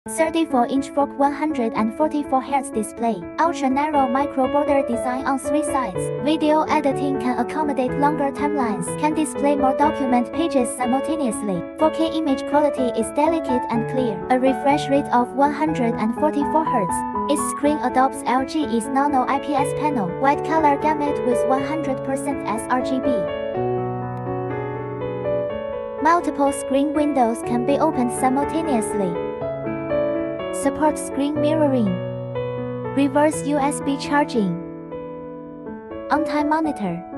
34-inch fork 144Hz display. Ultra-narrow micro-border design on 3 sides. Video editing can accommodate longer timelines. Can display more document pages simultaneously. 4K image quality is delicate and clear. A refresh rate of 144 Hz. Its screen adopts LG's Nano IPS panel. White color gamut with 100% sRGB. Multiple screen windows can be opened simultaneously. Support screen mirroring. Reverse USB charging. On-time monitor.